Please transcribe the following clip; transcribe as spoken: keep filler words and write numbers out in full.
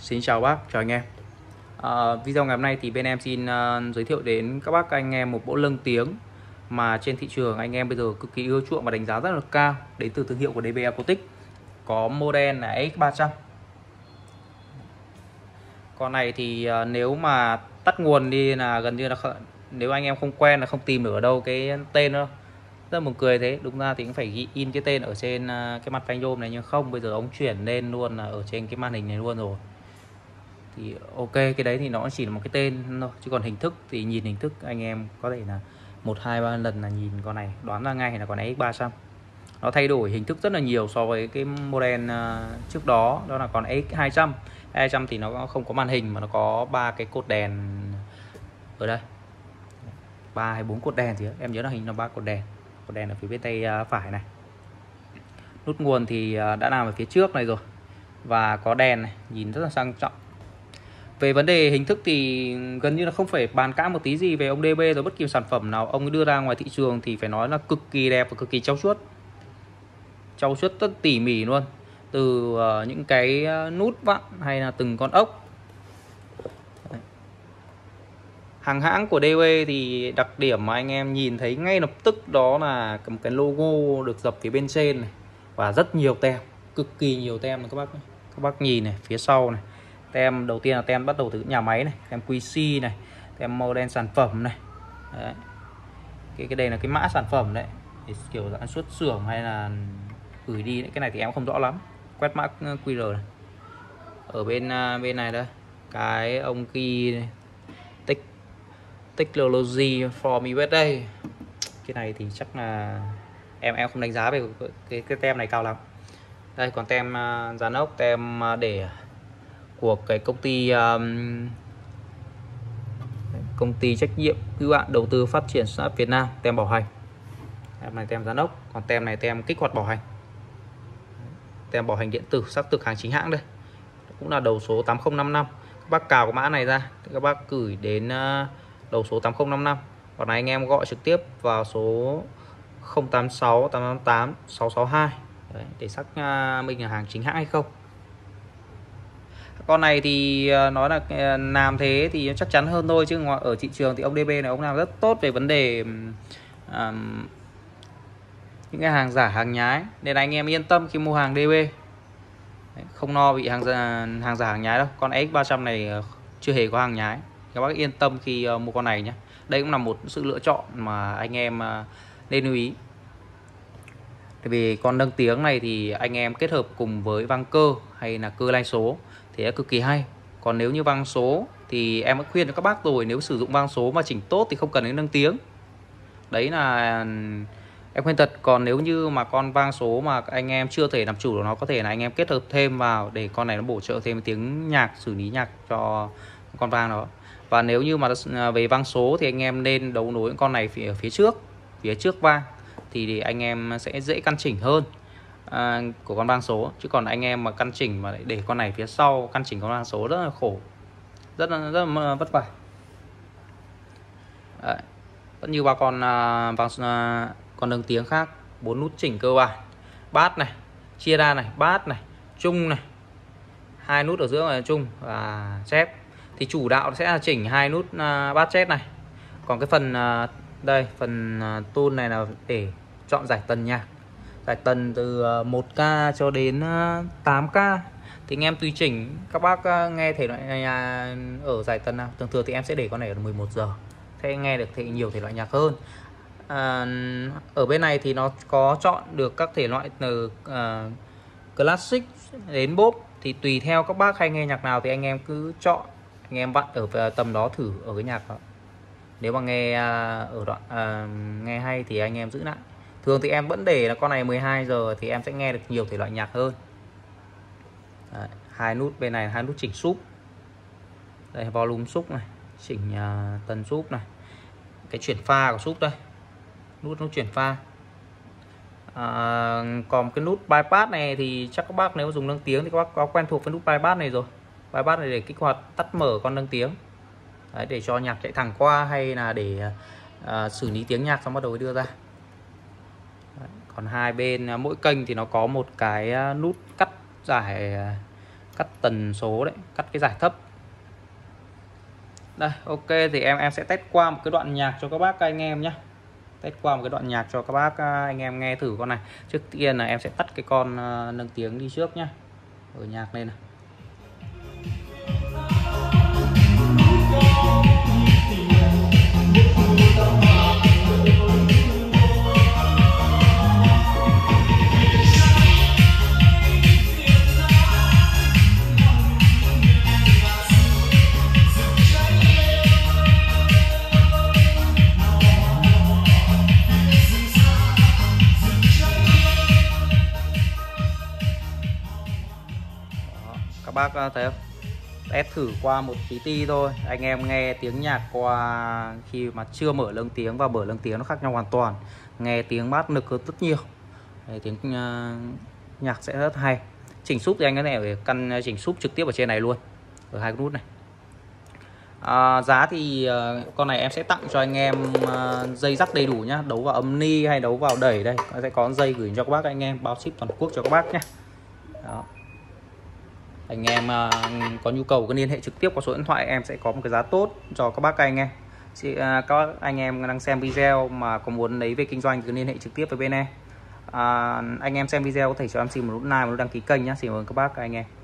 Xin chào bác, chào anh em. À, video ngày hôm nay thì bên em xin uh, giới thiệu đến các bác các anh em một bộ lưng tiếng mà trên thị trường anh em bây giờ cực kỳ ưa chuộng và đánh giá rất là cao, đến từ thương hiệu của đê bê Aquatic. Có model là ích ba trăm. Con này thì uh, nếu mà tắt nguồn đi là gần như là nếu anh em không quen là không tìm được ở đâu cái tên đâu. Rất buồn cười thế, đúng ra thì cũng phải ghi in cái tên ở trên uh, cái mặt phanh nhôm này, nhưng không, bây giờ ông chuyển lên luôn là ở trên cái màn hình này luôn rồi. Thì ok, cái đấy thì nó chỉ là một cái tên thôi, chứ còn hình thức thì nhìn hình thức anh em có thể là một hai ba lần là nhìn con này đoán ra ngay là con ích ba trăm. Nó thay đổi hình thức rất là nhiều so với cái model trước đó, đó là con ích hai trăm. hai trăm thì nó không có màn hình mà nó có ba cái cột đèn ở đây, ba hay bốn cột đèn gì đó. Em nhớ là hình là ba cột đèn. Cột đèn ở phía bên tay phải này. Nút nguồn thì đã làm ở phía trước này rồi, và có đèn này, nhìn rất là sang trọng. Về vấn đề hình thức thì gần như là không phải bàn cãi một tí gì về ông đê bê, rồi bất kỳ sản phẩm nào ông đưa ra ngoài thị trường thì phải nói là cực kỳ đẹp và cực kỳ trau chuốt. Trau chuốt rất tỉ mỉ luôn. Từ uh, những cái nút vặn hay là từng con ốc. Đấy. Hàng hãng của đê bê thì đặc điểm mà anh em nhìn thấy ngay lập tức đó là một cái logo được dập phía bên trên này, và rất nhiều tem, cực kỳ nhiều tem này các bác. Các bác nhìn này, phía sau này. Tem đầu tiên là tem bắt đầu từ nhà máy này, tem quy xê này, tem model sản phẩm này. Đấy. Cái cái đây là cái mã sản phẩm đấy, để kiểu sản xuất xưởng hay là gửi đi đấy. Cái này thì em không rõ lắm. Quét mã quy rờ này. Ở bên bên này đây, cái ông ghi này, Tech, Technology from u ét a. Cái này thì chắc là em em không đánh giá về cái cái, cái tem này cao lắm. Đây còn tem uh, dán ốc, tem uh, để của cái công ty um, công ty trách nhiệm hữu hạn đầu tư phát triển startup Việt Nam, tem bảo hành. Tem này tem dán ốc, còn tem này tem kích hoạt bảo hành. Tem bảo hành điện tử xác thực hàng chính hãng đây. Cũng là đầu số tám không năm năm. Các bác cào cái mã này ra thì các bác gửi đến uh, đầu số tám không năm năm. Còn này anh em gọi trực tiếp vào số không tám sáu tám tám tám sáu sáu hai. Đấy, để xác uh, minh là hàng chính hãng hay không. Con này thì nói là làm thế thì chắc chắn hơn thôi, chứ ở thị trường thì ông đê bê này ông làm rất tốt về vấn đề um, những cái hàng giả hàng nhái, nên anh em yên tâm khi mua hàng đê bê. Đấy, không lo bị hàng giả hàng giả hàng nhái đâu. Con ích ba trăm này chưa hề có hàng nhái, các bác yên tâm khi uh, mua con này nhé. Đây cũng là một sự lựa chọn mà anh em uh, nên lưu ý. Tại vì con nâng tiếng này thì anh em kết hợp cùng với vang cơ hay là cơ lai số thì cực kỳ hay. Còn nếu như vang số thì em đã khuyên cho các bác rồi, nếu sử dụng vang số mà chỉnh tốt thì không cần đến nâng tiếng. Đấy là em khuyên thật. Còn nếu như mà con vang số mà anh em chưa thể làm chủ được nó, có thể là anh em kết hợp thêm vào để con này nó bổ trợ thêm tiếng nhạc, xử lý nhạc cho con vang đó. Và nếu như mà về vang số thì anh em nên đấu nối con này phía phía trước, phía trước vang thì để anh em sẽ dễ căn chỉnh hơn à, của con vang số. Chứ còn anh em mà căn chỉnh mà để con này phía sau căn chỉnh con vang số rất là khổ, rất là, rất là vất vả. Đấy. Vẫn như ba con à, vang à, con nâng tiếng khác, bốn nút chỉnh cơ bản, bát này, chia ra này, bát này, trung này, hai nút ở giữa là trung và chép. Thì chủ đạo sẽ là chỉnh hai nút à, bát chép này. Còn cái phần à, đây, phần à, tune này là để chọn giải tần nhạc, giải tần từ một K cho đến tám K thì anh em tùy chỉnh. Các bác nghe thể loại nhạc ở giải tần nào, thường thường thì em sẽ để con này ở mười một giờ, thế nghe được thì nhiều thể loại nhạc hơn. À, ở bên này thì nó có chọn được các thể loại từ uh, classic đến pop, thì tùy theo các bác hay nghe nhạc nào thì anh em cứ chọn, anh em vặn ở tầm đó thử ở cái nhạc đó. Nếu mà nghe ở đoạn uh, nghe hay thì anh em giữ lại. Thường thì em vẫn để là con này mười hai giờ thì em sẽ nghe được nhiều thể loại nhạc hơn. Đấy, hai nút bên này, hai nút chỉnh súp. Đây, volume súp này, chỉnh uh, tần súp này. Cái chuyển pha của súp đây. Nút nút chuyển pha. À, còn cái nút bypass này thì chắc các bác nếu dùng nâng tiếng thì các bác có quen thuộc với nút bypass này rồi. Bypass này để kích hoạt tắt mở con nâng tiếng. Đấy, để cho nhạc chạy thẳng qua hay là để uh, xử lý tiếng nhạc xong bắt đầu đưa ra. Đấy, còn hai bên mỗi kênh thì nó có một cái nút cắt giải cắt tần số đấy, cắt cái giải thấp. Đây, ok thì em em sẽ test qua một cái đoạn nhạc cho các bác các anh em nhé. Test qua một cái đoạn nhạc cho các bác anh em nghe thử con này. Trước tiên là em sẽ tắt cái con uh, nâng tiếng đi trước nhá. Ở nhạc lên này. Các bác thấy không? Test thử qua một tí ti thôi. Anh em nghe tiếng nhạc qua khi mà chưa mở lâng tiếng và mở lâng tiếng nó khác nhau hoàn toàn. Nghe tiếng bass nực hơn rất nhiều. Đấy, tiếng uh, nhạc sẽ rất hay. Chỉnh súp thì anh có thể phải căn chỉnh súp trực tiếp ở trên này luôn, ở hai cái nút này. À, giá thì uh, con này em sẽ tặng cho anh em uh, dây rắc đầy đủ nhá. Đấu vào âm ni hay đấu vào đẩy đây sẽ có dây gửi cho các bác anh em, bao ship toàn quốc cho các bác nhé. Đó. Anh em uh, có nhu cầu cứ liên hệ trực tiếp qua số điện thoại, em sẽ có một cái giá tốt cho các bác anh em. Chị, uh, các bác anh em đang xem video mà có muốn lấy về kinh doanh cứ liên hệ trực tiếp với bên em. Uh, anh em xem video có thể cho em xin một nút like, một nút đăng ký kênh nhé. Xin mời các bác anh em.